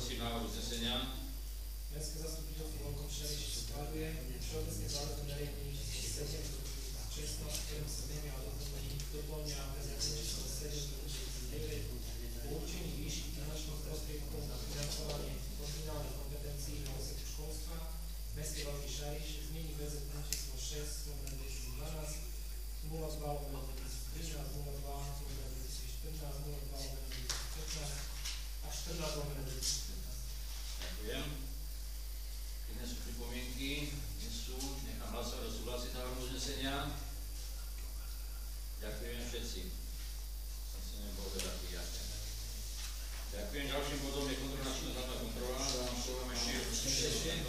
Prosím návrh uznesenia. Mestské zastupiteľstvo Veľkom Šariši schvaľuje všeobecné záväzné nariadenie číslo 7 z roku 2016, ktorému sa zmenia a doplňa nariadenie číslo 7 z roku 2009 o určení výšky finančných prostriedkov na financovanie kontinuálnych kompetencií na úseku školstva v meste Veľký Šariš, zmení VZP číslo 6 z 2012, 02/2013, 02/2014, 02/2015 a 14/2015. Ďakujem. Keď nie sú pripomienky, nie sú, nechám hlasovať o súhlase návrhu uznesenia. Ďakujem všetci. Som si nebol teda prijaté. Ďakujem. Ďalším bodom je kontrolná činnosť hlavná kontrola. Dávam slovo ešte.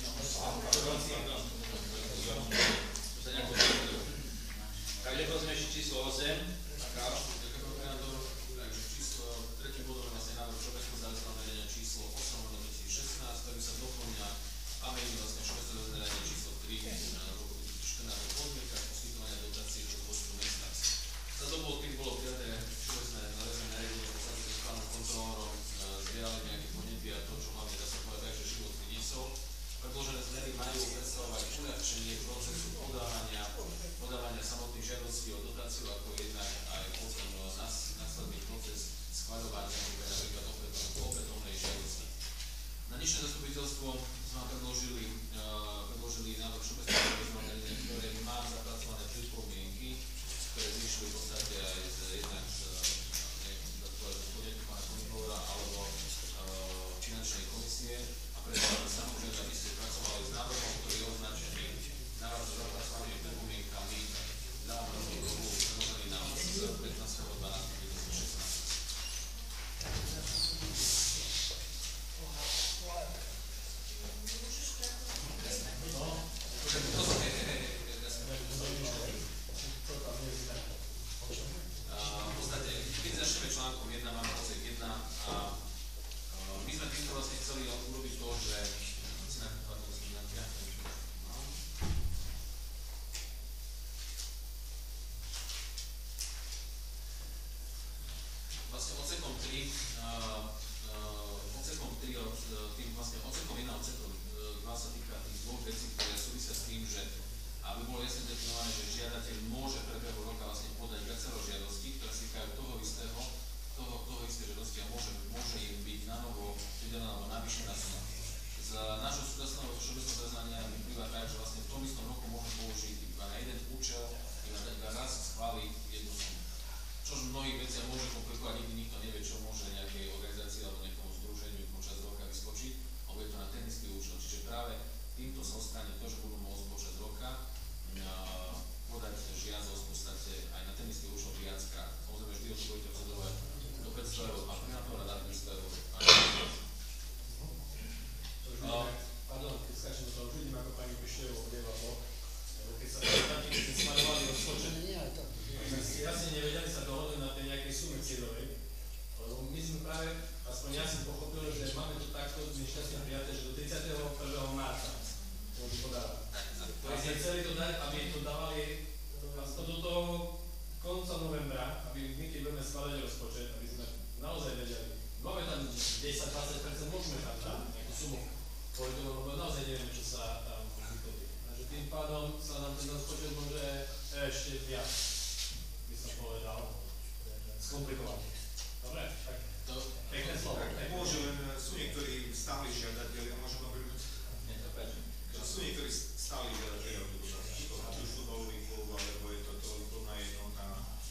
Takže pozrieme ešte číslo 8. Takže tretím bodom je vlastne návrh všeobecného záväzného nariadenia číslo 8/2016, ktorý sa doplňa a mení vlastne všeobecné nariadenie číslo 3 na roku 2014 o podmienkach poskytovania dotácií do rozpočtu mesta. Za dobu, keď bolo prijaté všeobecné záväzné nariadenie, podstate s pánom kontrolórom zbierali nejaké podnety a to, čo hlavne dá sa povedať, že život priniesol. Predložené zmeny majú predstavovať uľahčenie procesu podávania samotných žiadostí o dotáciu, ako jednak aj potom následný proces schvaľovania napríklad opätovnej žiadosti. Na dnešné zastupiteľstvo sme predložili návrh všeobecného nariadenia, ktoré má zapracované pripomienky, ktoré zišli v podstate aj jednak z podnetu pána kontrolóra alebo finančnej komisie a predstavujeme samozrejme, aby ste pracovali s návrhom, ktorý je označený návrh s zapracovanými pripomienkami. Dávam rovnú dobu predložený návrh z 15.12.2016. V podstate, keď začneme článkom 1, máme odsek 1 a my sme týmto vlastne chceli urobiť to, že vlastne odsekom 3 odsekom 1 a odsekom 2 sa týka tých dvoch vecí, ktoré súvisia s tým, že aby bolo jasne definované, že žiadateľ môže v priebehu roka vlastne podať viacero žiadostí, ktoré sa týkajú toho isté žiadosti a môže im byť na novo pridelená alebo navýšená suma. Z nášho súčasného všeobecného zaznania vyplýva tak, že vlastne v tom istom roku môže použiť iba na jeden účel, iba raz schváliť jednu sumu. Čož v mnohých veciach môže komplikovať, nikdy nikto nevie, čo môže nejakej organizácii alebo nejakému združeniu počas roka vyskočiť, alebo je to na ten istý účel. Čiže práve týmto sa odstráni to, že budú môcť počas roka podať žiadosť v podstate aj na ten istý účel viackrát. Samozrejme, vždy o to budete rozhodovať do 500 eur a primátora na 500 eur. Pardon, keď skáčem do toho, už vidím, ako pani Pišľová odieva to, keď sa takí, keď sme schvaľovali rozpočet, jasne nevedeli sa dohodnúť na tej nejakej sume cieľovej, lebo my sme práve, aspoň ja som pochopil, že máme to takto nešťastne prijaté, že do 31. marca môžu podávať. To je chceli to dať, aby to dávali aspoň do toho konca novembra, aby my, keď budeme schváľať rozpočet, aby sme naozaj vedeli. Máme tam 10-20%, môžeme tam dať nejakú sumu, lebo naozaj nevieme, čo sa tam vykoví. Takže tým pádom sa nám ten rozpočet môže ešte viac, by som povedal, skomplikovať. Dobre, tak to pekné slovo. Môžu, len sú niektorí stáli žiadatelia, môžem napríklad, sú niektorí stáli žiadatelia, či už futbalový klub, alebo je to klubná jednota.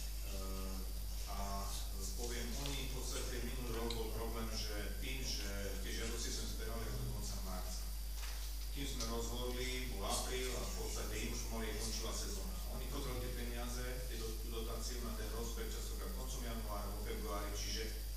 A poviem, oni v podstate minulý rok bol problém, že tým, že tie žiadosti sme zberali až do konca marca. Kým sme rozhodli, bol apríl a v podstate im už pomaly končila sezóna. Oni potrebovali tie peniaze, tú dotáciu na ten rozbeh častokrát koncom januára, vo februári, čiže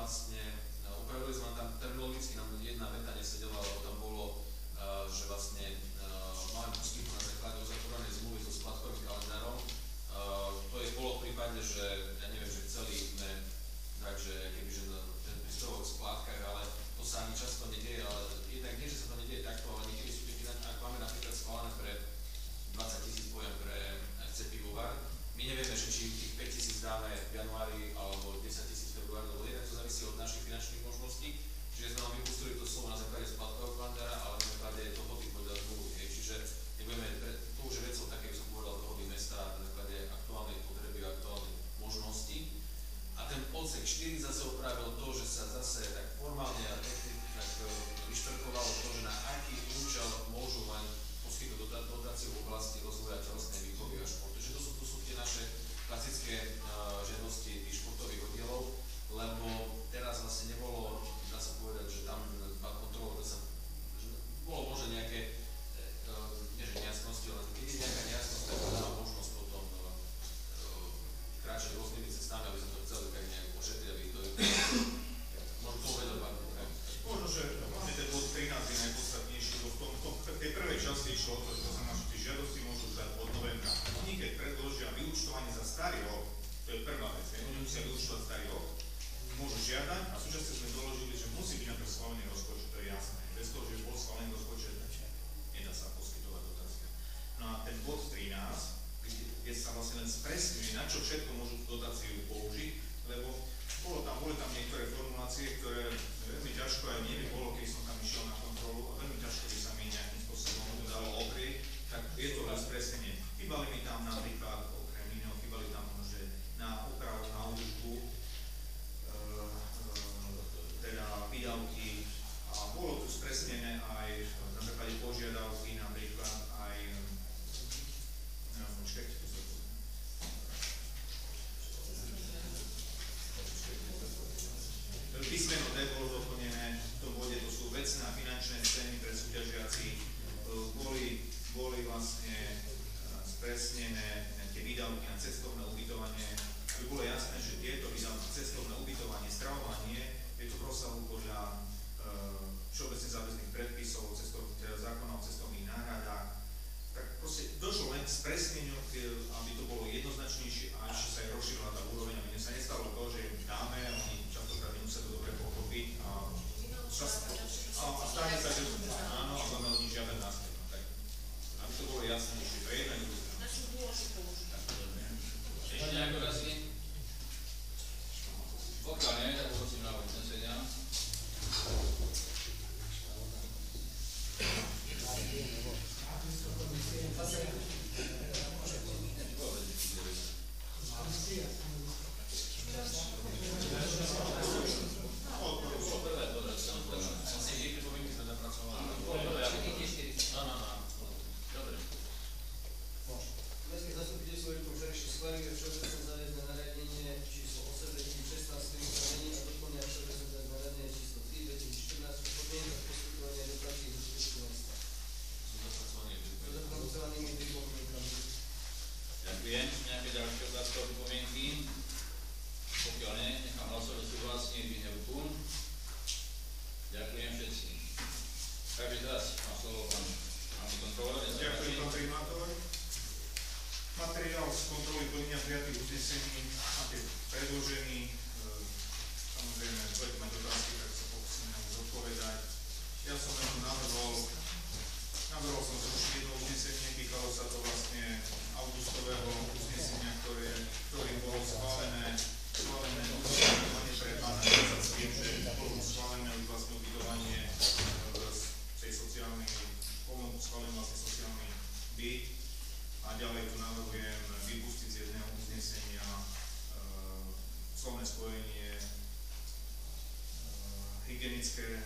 vlastne, upravili sme tam terminologicky, nám jedna veta nesedela, lebo tam bolo, že vlastne máme poskytnúť na základe uzatvorenej zmluvy so splátkovým kalendárom. To je bolo v prípade, že ja neviem, že chceli sme, takže kebyže ten príspevok v splátkach, ale to sa ani často nedieje, ale jednak nie, že sa to nedieje takto, ale niekedy sú tie finančné, ak máme napríklad schválené pre 20 000 poviem pre FC Pivovar, my nevieme, že či tých 5 000 dáme v januári alebo 10 000 v februári, lebo jednak to závisí od našich finančných možností, čiže sme vám vypustili to slovo na základe splátkového kalendára, ale na základe dohody podľa zmluvy, čiže nebudeme, to už je vecou také, by som povedal, dohody mesta na základe aktuálnej potreby a aktuálnej možnosti. A ten odsek 4 zase opravil to, že sa zase tak formálne a tak vyšperkovalo to, že na aký účel môžu len poskytnúť dotáciu v oblasti rozvoja telesnej výchovy a športu. Čiže to sú tie naše klasické žiadosti tých športových oddielov, lebo teraz vlastne nebolo, dá sa povedať, že tam kontrolovať sa, bolo možno nejaké, nie že nejasnosti, ale keď je nejaká nejasnosť, tak dáva možnosť potom kráčať rôznymi cestami, aby sme to chceli tak nejak ošetriť, aby to možno to uvedol pán. Možno, že vlastne ten bod 13 je najpodstatnejší, lebo v tej prvej časti išlo o to, že to znamená, že tie žiadosti môžu dať od novembra. Oni keď predložia vyúčtovanie za starý rok, to je prvá vec, oni musia vyúčtovať starý rok, môžu žiadať a súčasne sme doložili, že musí byť na to schválený rozpočet, to je jasné. Bez toho, že bol schválený rozpočet, nedá sa poskytovať dotácia. No a ten bod 13, kde sa vlastne len spresňuje, na čo všetko môžu tú dotáciu použiť, lebo boli tam niektoré formulácie, ktoré veľmi ťažko aj mne by bolo, keď som tam išiel na kontrolu a veľmi ťažko by sa mi nejakým spôsobom to dalo oprieť, tak je to len spresnenie. Chýbali mi tam napríklad, okrem iného, chýbali tam že na opravu, na údržbu, teda výdavky a bolo tu spresnené aj na základe požiadavky napríklad aj písmeno D bolo doplnené, v tom bode to sú vecné a finančné ceny pre súťažiacich, boli vlastne spresnené tie výdavky na cestovné ubytovanie, aby bolo jasné, že tieto výdavky na cestovné ubytovanie, stravovanie je to v rozsahu podľa všeobecne záväzných predpisov, teda zákona o cestovných náhradách, tak proste došlo len k spresneniu, aby to bolo jednoznačnejšie a ešte sa aj rozšírila tá úroveň, aby sa nestalo to, že im dáme, oni častokrát nemusia to dobre pochopiť a stane sa, že áno, a máme od nich žiaden následok. Tak, aby to bolo jasnejšie, to je jedna druhá. Ešte nejaké otázky? Pokiaľ nie, tak prosím na uznesenia. hygienické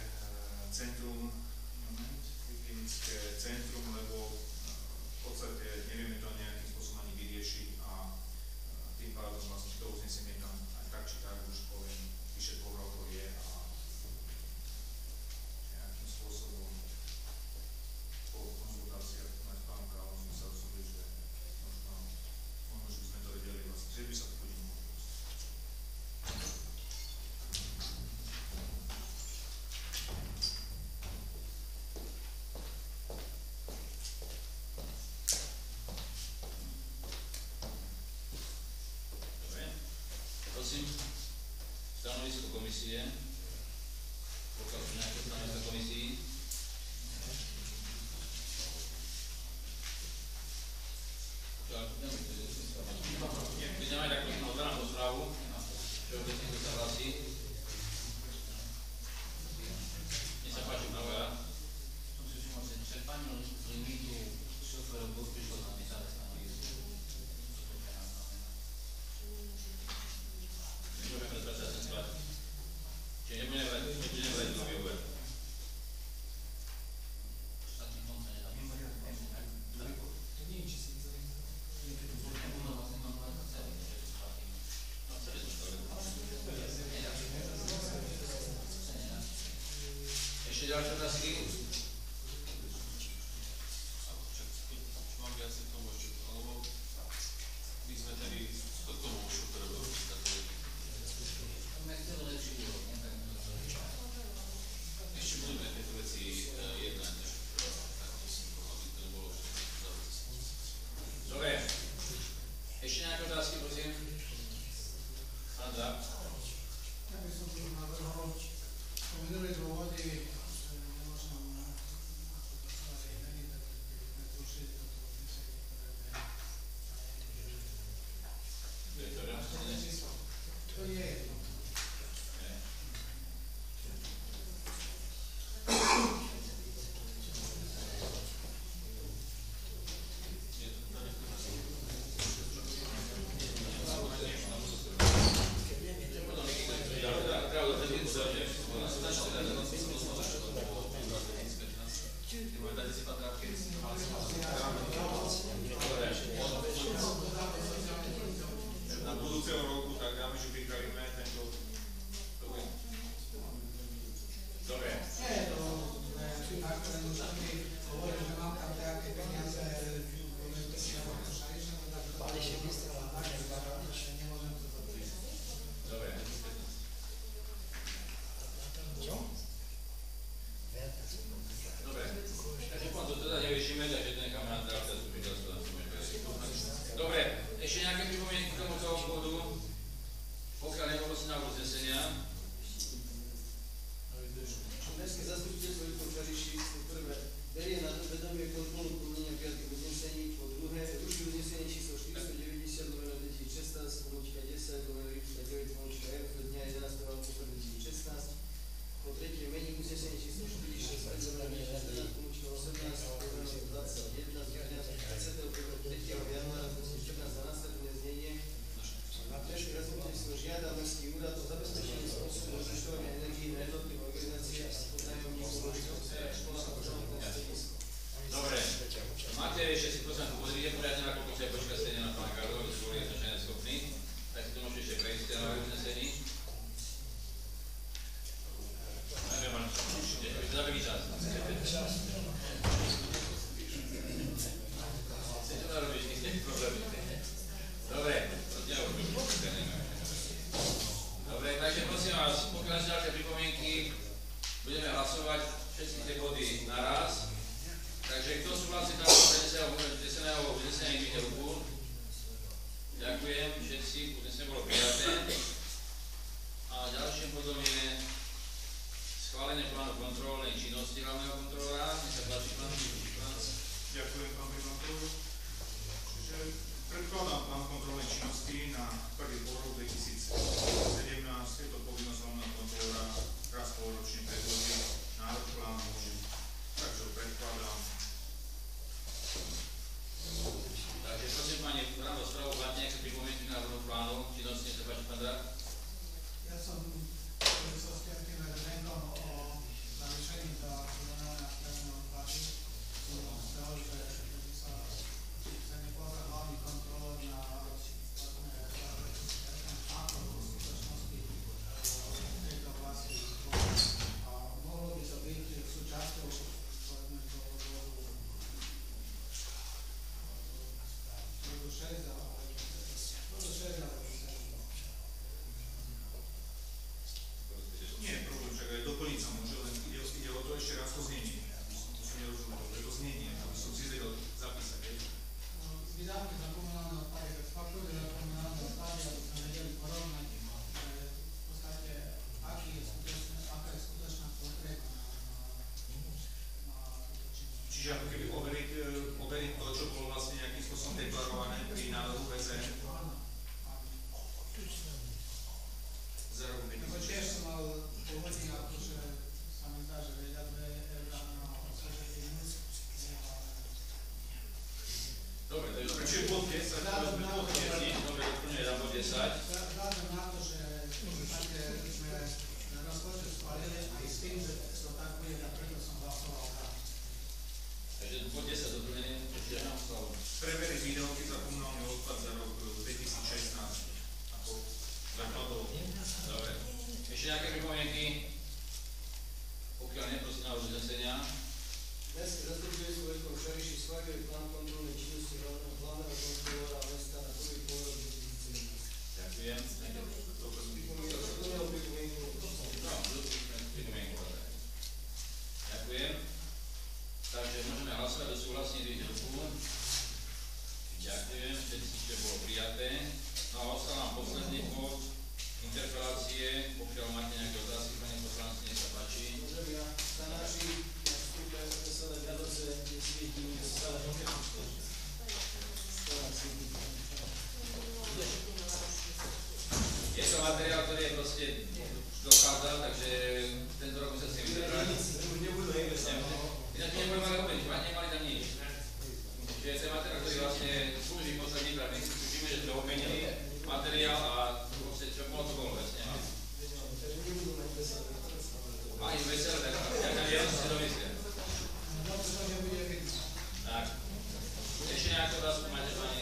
centrum, lebo v podstate nevieme to nejakým spôsobom ani vyriešiť a tým pádom vlastne to uznesenie tam aj tak či tak už poviem vyše 2 rokov je a nejakým spôsobom po konzultáciách s pánom kráľom sme sa rozhodli, že možno, že by sme to vedeli vlastne, že by sa to chodilo. Stanovisko komisie. Pokiaľ sú nejaké stanoviska komisii. Keď nemáme takú otváram rozprávu, všeobecne to sa hlasí. Nech sa páči, pravda. Čerpaniu limitu šoferov bol prišlo na nezamestnaných. Nemôžeme predpáčať ten sklad. Čiže nebudeme brať druhý úver. Štátny fond sa nedá. To nie je, či si Ešte ďalšie otázky? Mám viac k tomu ešte, alebo my sme tedy k tomu šoféra do takové. Máme chceli lepší úrok, nie tak Ešte budeme tieto veci jednať, než takto si aby to nebolo všetko zavec. Dobre. Ešte nejaké otázky, prosím? Andra? Ja by som tu navrhol, pomenuli dôvody, že nemôžem zmeny, tak zrušiť do toho písania, Je to reálne? to je jedno. Na budúceho roku tak dáme, že pripravíme tento Dobre. Nie, to tak, len už mi hovorím, že mám tam nejaké peniaze, poviem, to si ja mám to šaričné, tak to ale ešte vystrela, tak, že nemôžem to zabrať. Dobre. Dobre. Takže pán to teda nevyšíme, takže to necháme na teda zastupiteľstvo. Dobre, ešte nejaké pripomienky k tomuto bodu? Pokiaľ nebolo si na uznesenia. Mestské zastupiteľstvo Východného Šariši prvé berie na vedomie kontrolu plnenia piatých uznesení, po druhé ruší uznesenie číslo 490/2016/10/9/F z dňa 11. augusta 2016, po tretie mení uznesenie číslo 465/2014/18/21 z dňa 23. januára 2014 na následné znenie. Mestské zastupiteľstvo žiada Mestský úrad o zabezpečenie spôsobu rozlišovania energií na jednotlivé organizácie a podnájomníkov ložiskov starých škôl a počátkových stredisk. Dobre. Máte ešte si prosím pozrite poriadne, nakoľko sa počkať stejne na pána Karlova, aby ste boli jednoznačne schopní. Tak si to môžete ešte prejsť na uznesení. Neviem, pán, určite, aby ste zabili čas. Chcete to narobiť, nie ste problémy. Dobre, dobre, takže prosím vás, pokiaľ sú ďalšie pripomienky, budeme hlasovať všetky tie body naraz. Takže kto súhlasí tam preneseného uznesenia, nech ruku. Ďakujem, všetci, uznesenie bolo prijaté. A ďalším bodom je schválenie plánu kontrolnej činnosti hlavného kontrolóra. Nech sa páči, pán Franc. Ďakujem, pán primátor. Čiže predkladám plán kontrolnej činnosti na prvý pôrok 2017. Je to povinnosť hlavného kontrolóra raz polročne predložiť návrh plánu. Takže ho predkladám. Takže prosím pani, v rámci rozprávu máte nejaké pripomienky na návrhu plánu činnosti, nech sa páči, pán Drak. tým, že to tak bude, a preto som hlasoval za. Takže bod 10 doplnenie, ešte nám slavu. Prevery výdavky za komunálny odpad za rok 2016. Ako základovo. Dobre. Ešte nejaké pripomienky? Pokiaľ nie, prosím na uznesenia. Mestské zastupiteľstvo Veľkom Šariši schváľuje plán kontrolnej činnosti hlavného kontrolóra mesta na prvý polrok 2017. Ďakujem. Ďakujem. Takže môžeme hlasovať o súhlasne výdavku. Ďakujem, všetci bolo prijaté. No a ostal nám posledný bod interpelácie. Pokiaľ máte nejaké otázky, pani poslanci, nech sa páči. Môžem ja na našich vstupe posledné viadoce nesvietí stále Je to materiál, ktorý je proste dochádza, takže tento rok sa si vydržať. už nebudú nejde. Ináč nebudeme mali opäť, nemali tam nič. Čiže ten materiál, ktorý vlastne slúži v podstate iba, my si tušíme, že to je openený materiál a proste čo bolo to bolo vlastne. Ani veselé, tak ďakujem, ja som si to myslel. Tak. Ešte nejakú otázku máte, pani?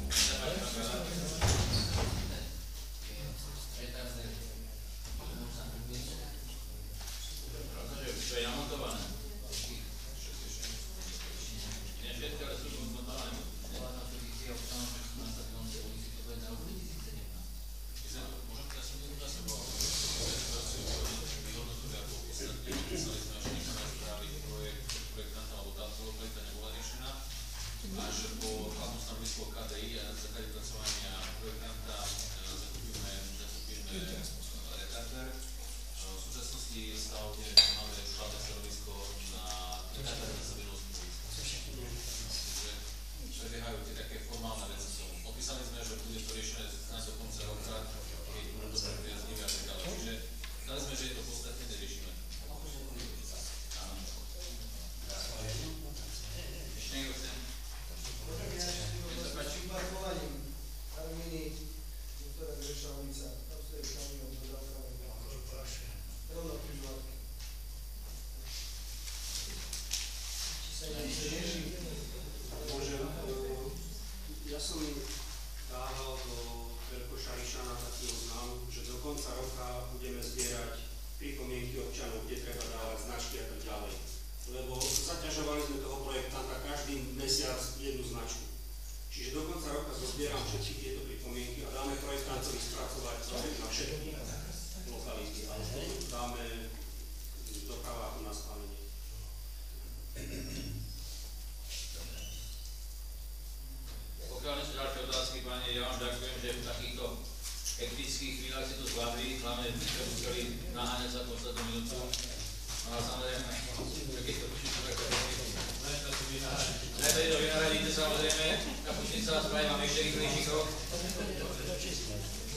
To je namontované. Nie všetko, ale sú namontované. Až po hlavnú stanovisko KDI a na základe pracovania projektanta zakúpime retarder. V súčasnosti stav, kde máme hlavné stanovisko na retarder na stabilnosť boiska. Takže prebiehajú tie také formálne veci. Opísali sme, že bude to riešené na do konca roka, keď budú to priaznivé a tak ďalej. Čiže dali sme, že je to podstatne neriešime. Ešte niekto chce? Parkovaním Armíny, doktora Greša ulica, tam stojí kamión do dávkami. Rovno križovatky. Či sa niečo rieši? Môžem, ja som dával do Veľkošarišana taký oznám, že do konca roka budeme zbierať pripomienky občanov, kde treba dávať značky a tak ďalej. Lebo zaťažovali sme toho projektanta každý mesiac jednu značku. Čiže do konca roka zozbieram všetky tieto pripomienky a dáme projektantovi spracovať na všetky lokality. A dáme do praváku na schválenie. Pokiaľ nie sú ďalšie otázky, pani, ja vám ďakujem, že v takýchto hektických chvíľach si to zvládli, hlavne ste museli naháňať za poslednú minútu. No a samozrejme, keď to píšu, tak to je najprv to vynaradíte samozrejme, kapučnica spraví vám ešte rýchlejší krok.